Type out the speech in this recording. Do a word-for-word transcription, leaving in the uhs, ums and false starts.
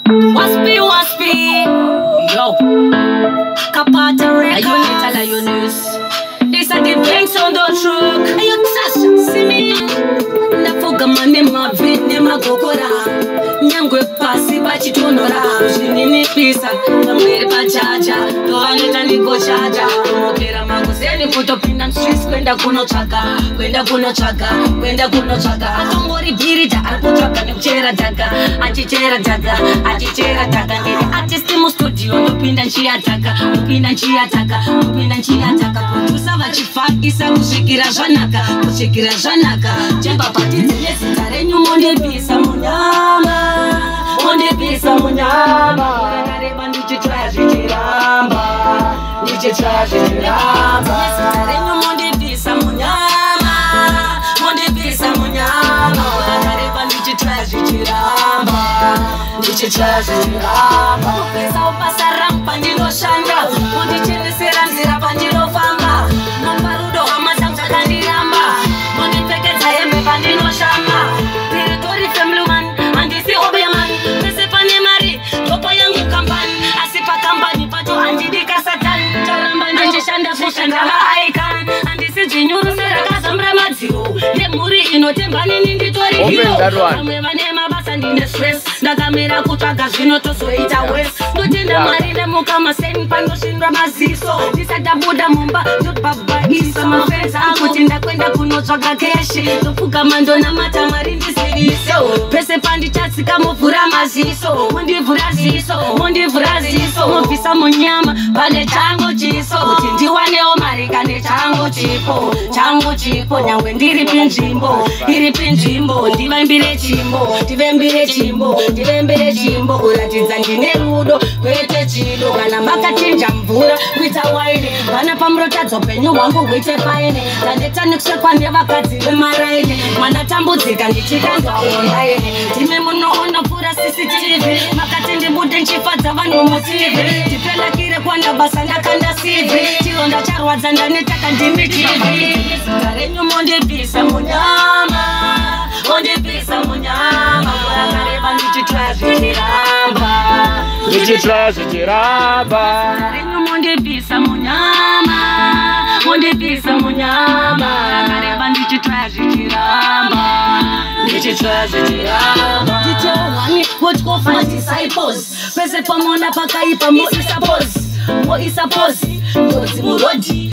Waspy, waspy. Yo. Kapata record. Ayunita la Yunus. This are the banks on the truck. Ayun, Sasha, see me. Nafuga mane mavit ne magokora. Nyangwe pasi bachitonora. Shinini pisa. Kamere bajaja. Toaneta niko chaja. Mokera maguseni kutopinda streets. Kwenda kuno chaka. Kwenda kuno chaka. Kwenda kuno chaka. Atongori birija. Alpuchaka ni mchera jaga. Achichera jaga. Achichera jaga. Nini artist mu studio. Nupinda nchia jaga. Nupinda nchia jaga. Nupinda nchia jaga. Producer vachifakisa kushikira zvanaka. Kushikira zvanaka. Jemba patiti nesitare nyumonde bisa munyama. Monde bisa munyama. Kareba ndichitwa zvichiramba. Ndichitwa zvichiramba. Nesitare nyumonde bisa munyama. Monde bisa munyama. Kareba ndichitwa zvichiramba. Ndichitwa zvichiramba. Pesa upasa rampa ndinoshanda. Mondichendesera nzira pandinofamba. Nombarudo hama dzangakandiramba. Mondipfekedza hembe pandinoshamba. Territory family man, handisi obe man. Pese pane mari, topa yangu kampani. Asi pa kampani pato handidika satan. Charamba ndichishanda fushanda la icon. Handisi jinyuru sera kazambra madziro. Nemuri inotemba nini nditori hero. Kamwe vanema basa ndine stress. Ndakamera kutsvaga zvino tozoita west. Ndotenda mari nemuka maseni panoshindwa maziso. Ndisadabuda mumba ndobhabhaisa. Mafenzi akuti ndakwenda kunotsvaga keshi. Ndofuka mando namata mari ndisiriso. Pese pandichatsika muvhura maziso. Mundivhura ziso, mundivhura ziso. Mubvisa munyama pane changu chiso. Kuti ndiwanewo mari kane changu chipo. Changu chipo nyangwe ndiri pinzvimbo. Iri pinzvimbo ndivaimbire chimbo. Ndivembire chimbo. Ndivembire chimbo. Kuratidza ndine rudo kwete chido. Kana makachinja mvura kuita waini. Kana pamurotadzo upenyu hwangu huite faini. Ndandetaniksekwa nevakadzi vemaraini. Mwana tambudzika ndichikandwa online. Ndime munoona pfuura C C T V. Makati ndibude nchifadza vanhu mutivi. Ndipelakire kwanda basa ndakanda C V. Chironda charwadza ndanetaka ndimi T V. Zita renyu mondibvisa munyama. Mondibvisa munyama. Murakareba ndichitwa zvichiramba. Ndichitwa zvichiramba. Zita renyu mondibvisa munyama. Mondibvisa munyama. Murakareba ndichitwa zvichiramba. Ndichitwa zvichiramba. Ndichewani wotkofa disciples. Pese pamona pakaipa mo isa pose. Mo isa pose. Ndodzi murodi.